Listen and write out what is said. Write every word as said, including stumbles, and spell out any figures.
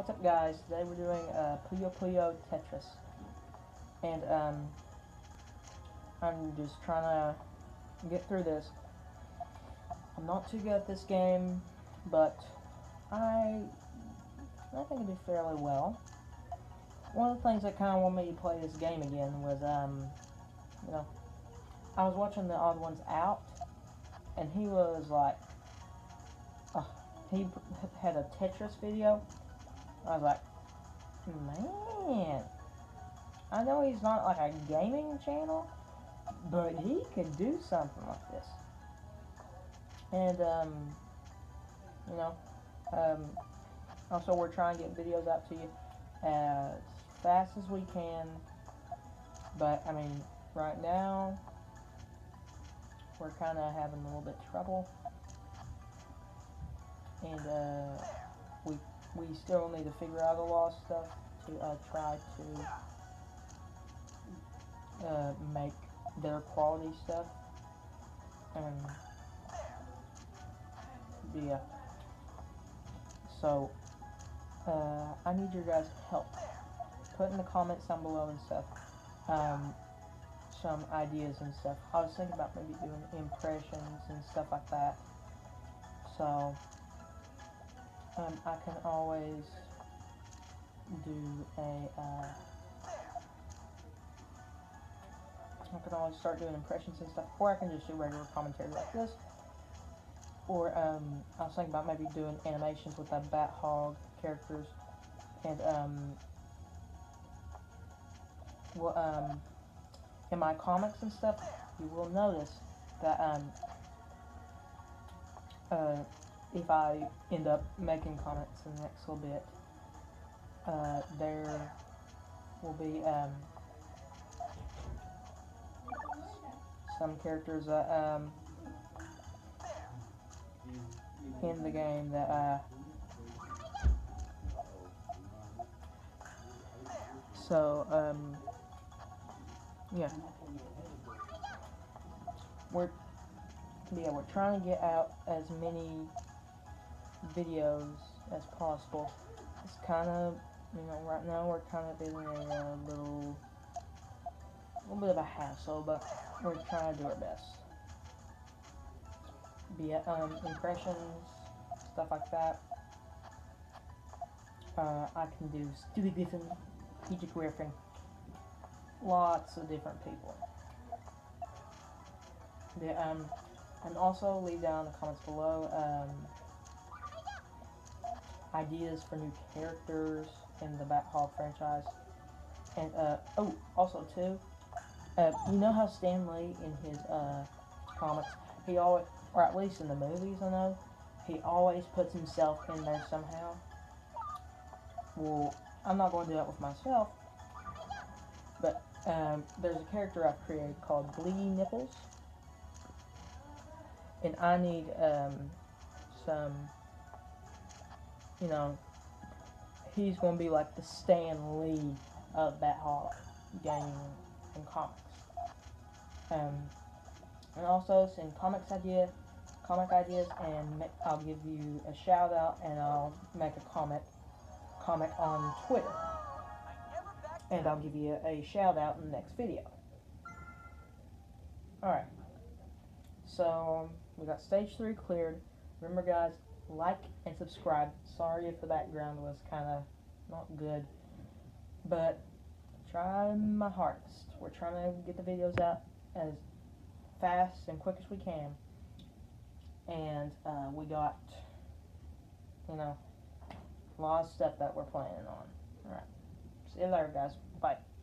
What's up, guys? Today we're doing uh, Puyo Puyo Tetris, and um, I'm just trying to get through this. I'm not too good at this game, but I I think I do fairly well. One of the things that kind of wanted me to play this game again was, um, you know, I was watching the Odd Ones Out, and he was like, uh, he had a Tetris video. I was like, man, I know he's not like a gaming channel, but he could do something like this. And, um, you know, um, also we're trying to get videos out to you as fast as we can, but, I mean, right now, we're kind of having a little bit of trouble, and, uh, we, we still need to figure out a lot of stuff to, uh, try to, uh, make better quality stuff, and, yeah, so, uh, I need your guys' help. Put in the comments down below and stuff, um, some ideas and stuff. I was thinking about maybe doing impressions and stuff like that, so, um, I can always do a, uh, I can always start doing impressions and stuff, or I can just do regular commentary like this, or, um, I was thinking about maybe doing animations with the Bat Hog characters, and, um, well, um, in my comics and stuff, you will notice that, um, uh, if I end up making comics in the next little bit, uh, there will be, um, some characters that, um, in the game that, uh, so, um, yeah, we're, yeah, we're trying to get out as many videos as possible. It's kind of, you know, right now we're kind of in a uh, little, little bit of a hassle, but we're trying to do our best. Be it, um, impressions, stuff like that. Uh, I can do Stewie Griffin, P J Griffin, lots of different people. The, um, and also leave down in the comments below, um, ideas for new characters in the Bat Hog franchise. And, uh, oh, also, too, uh, you know how Stan Lee in his, uh, comics, he always, or at least in the movies, I know, he always puts himself in there somehow. Well, I'm not going to do that with myself, but, um, there's a character I've created called Glee Nipples, and I need, um, some, you know, he's going to be like the Stan Lee of Bat Hog gaming and comics. Um, and also some comics idea, comic ideas, and I'll give you a shout out, and I'll make a comment, comic on Twitter, and I'll give you a shout out in the next video. Alright, so we got stage three cleared. Remember, guys, like and subscribe. Sorry if the background was kind of not good, but try my hardest. We're trying to get the videos out as fast and quick as we can, and uh, we got, you know, a lot of stuff that we're planning on. Alright, see you later, guys. Bye.